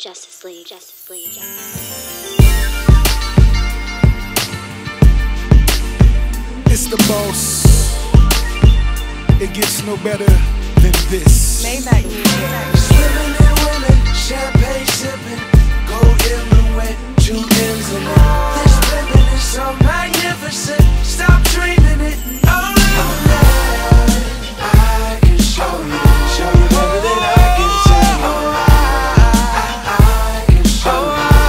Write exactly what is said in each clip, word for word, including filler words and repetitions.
Justice League, Justice League, Justice League. It's the boss. It gets no better than this. Maybach music. Swimming and women, champagne sipping, gold in the wet, two ends in it. This living is so magnificent. Stop dreaming it. Oh, yeah. I can show you, show you better than I can tell you. I can show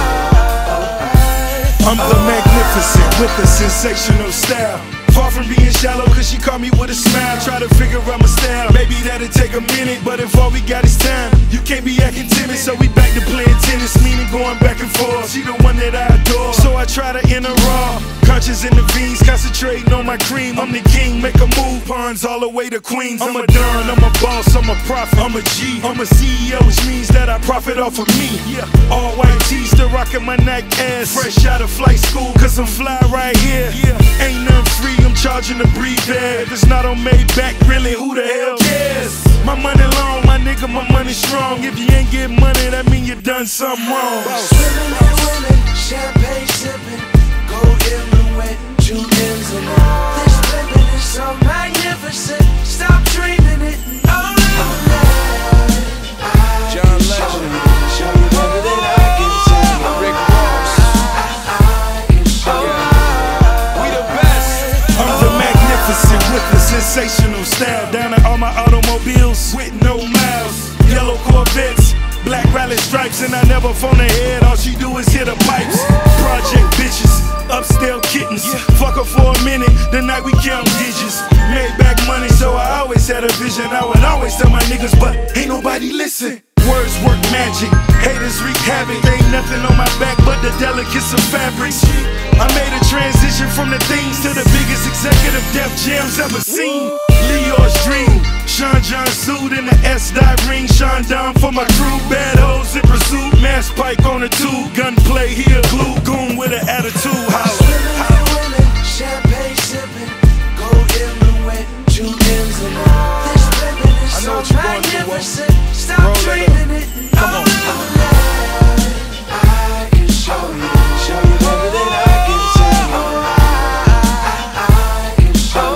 you. I'm the magnificent with the sensational style. Far from being shallow, cause she caught me with a smile. Try to figure out my style, maybe that'll take a minute, but if all we got is time, you can't be acting timid. So we back to playing tennis, meaning going back and forth. She the one that I adore, so I try to enter raw. Conscious in the veins, concentrating on my cream. I'm the king, make a move, pawns all the way to Queens. I'm a don, I'm a boss, I'm a prophet, I'm a G. I'm a C E O, which means that I profit off of me. Yeah, all white tees, still rocking my Nike ass. Fresh out of flight school, cause I'm fly right here. Yeah, ain't nothing free, I'm charging to breathe there. If it's not on Maybach, really, who the hell cares? My money long, my nigga, my money strong. If you ain't get money, that mean you done something wrong. Swimming and women, champagne sipping, gold in the wet, two ends in it. This living is so magnificent. Stop dreaming it. Oh, yeah. I John can show Legend. you, show you better than I can tell you. Rick Ross. I can show you. We the best. I'm the magnificent with the sensational style. Down at all my automobiles with no miles. Yellow Corvettes, black rally stripes, and I never phone ahead. All she do is hit the pipes. Project bitches, upscale kittens. Fuck her for a minute, the night we count digits. Made back money, so I always had a vision. I would always tell my niggas, but ain't nobody listen. Words work magic, haters wreak havoc. Ain't nothing on my back but the delicates of fabric. I made a transition from the things to the biggest executive Def Jam's ever seen. Leo's dream, Sean John suit in the S-Dot ring. Sean Don for my crew, bad hoes in pursuit. Mass pike on the tube, gunplay here, glue goon with an attitude. House. Swimming and women, champagne sipping, gold in the wet, two ends in it. This living is so magnificent. Stop dreaming it. Come on. Yeah. I can show you, show you better than I can tell you. I can show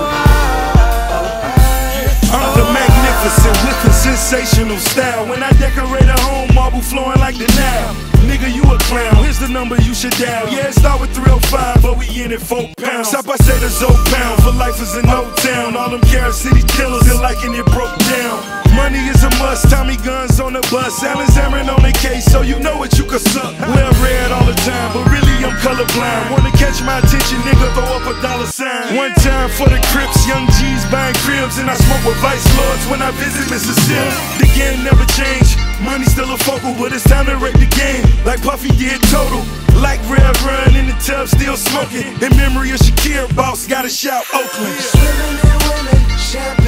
you. I'm the magnificent with a sensational style. When I decorate a home, marble flowing like the Nile. Nigga, you a clown, here's the number you should dial. Yeah, it start with three oh five, but we in it four pounds. Stop, I say the Zoe pound, for life is in no town. All them Carol City killers, feel like it broke down. Money is a must, Tommy guns on the bus. Alan's hammering on the case, so you know what you could suck. Well read all the time, but really I'm colorblind. Wanna catch my attention, nigga, throw up a dollar sign. One time for the Crips, young G's buying cribs, and I smoke with vice lords when I visit Mississippi. The game never changed, money still a focal, but it's time to wreck the game, like Puffy did Total. Like Rev Run in the tub, still smoking. In memory of Shakir, boss gotta shout Oakland. Swimming and women, champagne